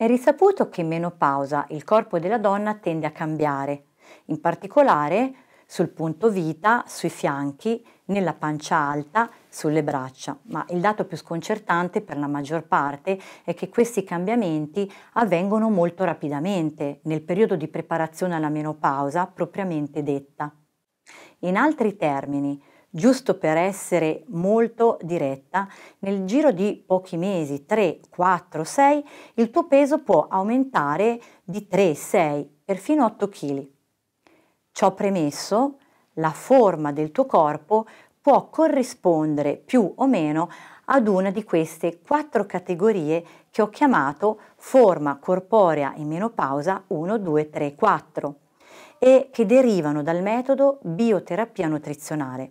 È risaputo che in menopausa il corpo della donna tende a cambiare, in particolare sul punto vita, sui fianchi, nella pancia alta, sulle braccia, ma il dato più sconcertante per la maggior parte è che questi cambiamenti avvengono molto rapidamente nel periodo di preparazione alla menopausa propriamente detta. In altri termini, giusto per essere molto diretta, nel giro di pochi mesi, 3, 4, 6, il tuo peso può aumentare di 3, 6, perfino 8 kg. Ciò premesso, la forma del tuo corpo può corrispondere più o meno ad una di queste 4 categorie che ho chiamato forma corporea in menopausa 1, 2, 3, 4 e che derivano dal metodo bioterapia nutrizionale.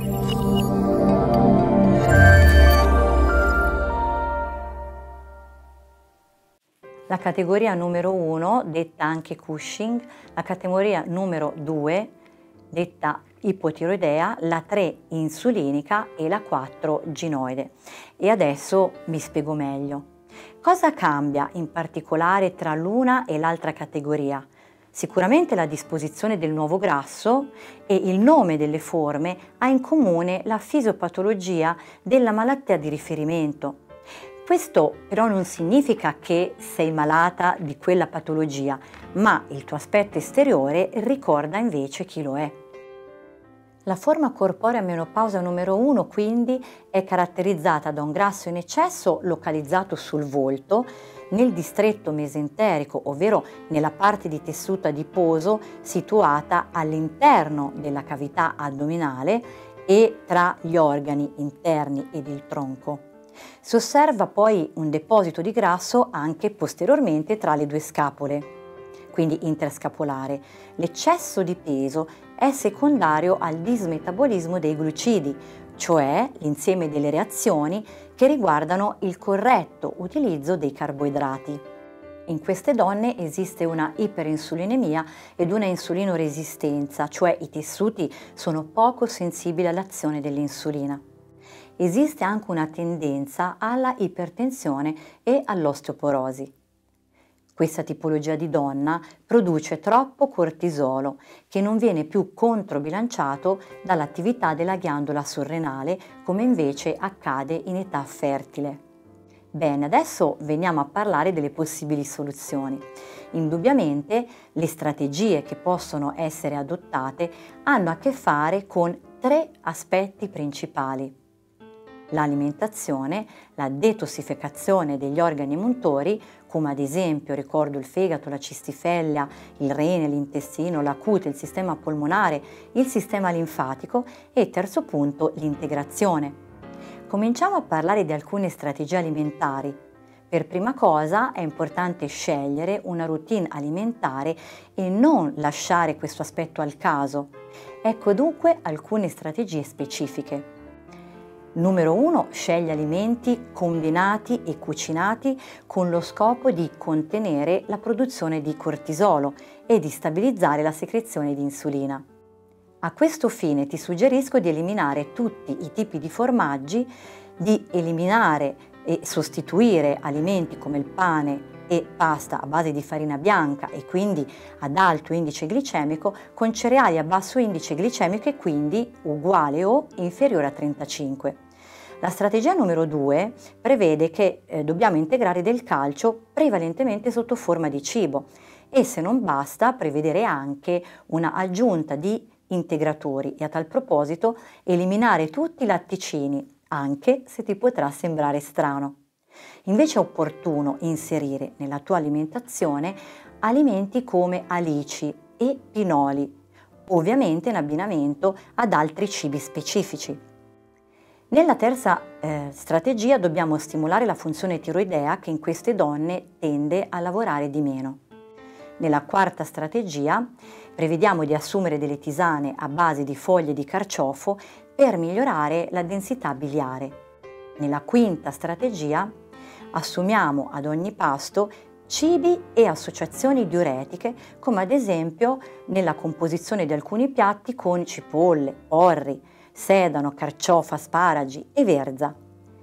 La categoria numero 1, detta anche Cushing, la categoria numero 2, detta ipotiroidea, la 3 insulinica e la 4 ginoide. E adesso mi spiego meglio. Cosa cambia in particolare tra l'una e l'altra categoria? Sicuramente la disposizione del nuovo grasso e il nome delle forme ha in comune la fisiopatologia della malattia di riferimento. Questo però non significa che sei malata di quella patologia, ma il tuo aspetto esteriore ricorda invece chi lo è. La forma corporea menopausa numero 1 quindi è caratterizzata da un grasso in eccesso localizzato sul volto, nel distretto mesenterico, ovvero nella parte di tessuto adiposo situata all'interno della cavità addominale e tra gli organi interni ed il tronco. Si osserva poi un deposito di grasso anche posteriormente tra le due scapole, quindi interscapolare. L'eccesso di peso è secondario al dismetabolismo dei glucidi, cioè l'insieme delle reazioni che riguardano il corretto utilizzo dei carboidrati. In queste donne esiste una iperinsulinemia ed una insulinoresistenza, cioè i tessuti sono poco sensibili all'azione dell'insulina. Esiste anche una tendenza alla ipertensione e all'osteoporosi. Questa tipologia di donna produce troppo cortisolo che non viene più controbilanciato dall'attività della ghiandola surrenale come invece accade in età fertile. Bene, adesso veniamo a parlare delle possibili soluzioni. Indubbiamente le strategie che possono essere adottate hanno a che fare con 3 aspetti principali: l'alimentazione, la detossificazione degli organi emuntori, come ad esempio ricordo il fegato, la cistifellea, il rene, l'intestino, la cute, il sistema polmonare, il sistema linfatico e terzo punto l'integrazione. Cominciamo a parlare di alcune strategie alimentari. Per prima cosa è importante scegliere una routine alimentare e non lasciare questo aspetto al caso. Ecco dunque alcune strategie specifiche. Numero 1, scegli alimenti combinati e cucinati con lo scopo di contenere la produzione di cortisolo e di stabilizzare la secrezione di insulina. A questo fine ti suggerisco di eliminare tutti i tipi di formaggi, di eliminare e sostituire alimenti come il pane e pasta a base di farina bianca e quindi ad alto indice glicemico con cereali a basso indice glicemico e quindi uguale o inferiore a 35. La strategia numero 2 prevede che dobbiamo integrare del calcio prevalentemente sotto forma di cibo e se non basta prevedere anche una aggiunta di integratori e a tal proposito eliminare tutti i latticini, anche se ti potrà sembrare strano. Invece è opportuno inserire nella tua alimentazione alimenti come alici e pinoli, ovviamente in abbinamento ad altri cibi specifici. Nella terza strategia dobbiamo stimolare la funzione tiroidea che in queste donne tende a lavorare di meno. Nella quarta strategia prevediamo di assumere delle tisane a base di foglie di carciofo per migliorare la densità biliare. Nella quinta strategia assumiamo ad ogni pasto cibi e associazioni diuretiche come ad esempio nella composizione di alcuni piatti con cipolle, porri, sedano, carciofo, asparagi e verza.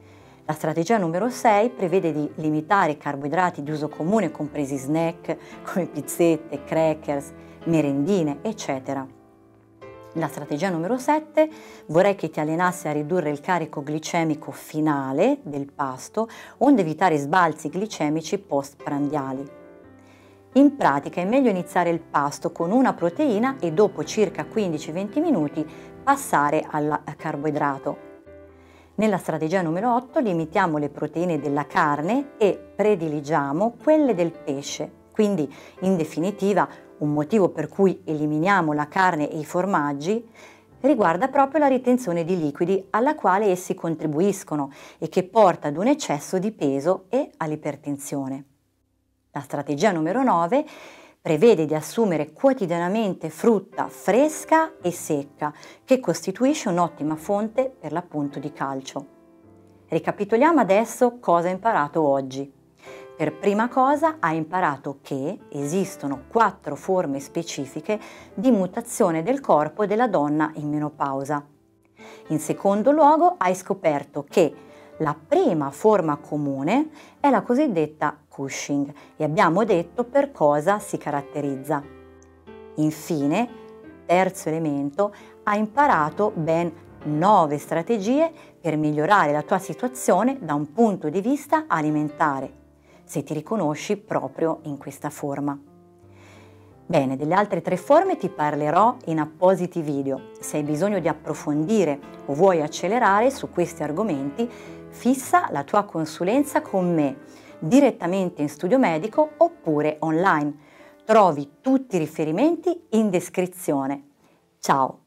La strategia numero 6 prevede di limitare i carboidrati di uso comune, compresi snack come pizzette, crackers, merendine, eccetera. La strategia numero 7 vorrei che ti allenassi a ridurre il carico glicemico finale del pasto, onde evitare sbalzi glicemici postprandiali. In pratica è meglio iniziare il pasto con una proteina e dopo circa 15-20 minuti passare al carboidrato. Nella strategia numero 8 limitiamo le proteine della carne e prediligiamo quelle del pesce. Quindi, in definitiva, un motivo per cui eliminiamo la carne e i formaggi riguarda proprio la ritenzione di liquidi alla quale essi contribuiscono e che porta ad un eccesso di peso e all'ipertensione. La strategia numero 9 prevede di assumere quotidianamente frutta fresca e secca, che costituisce un'ottima fonte per l'appunto di calcio. Ricapitoliamo adesso cosa hai imparato oggi. Per prima cosa hai imparato che esistono 4 forme specifiche di mutazione del corpo della donna in menopausa. In secondo luogo hai scoperto che la prima forma comune è la cosiddetta Cushing e abbiamo detto per cosa si caratterizza. Infine, terzo elemento, hai imparato ben 9 strategie per migliorare la tua situazione da un punto di vista alimentare, se ti riconosci proprio in questa forma. Bene, delle altre 3 forme ti parlerò in appositi video. Se hai bisogno di approfondire o vuoi accelerare su questi argomenti, fissa la tua consulenza con me direttamente in studio medico oppure online. Trovi tutti i riferimenti in descrizione. Ciao!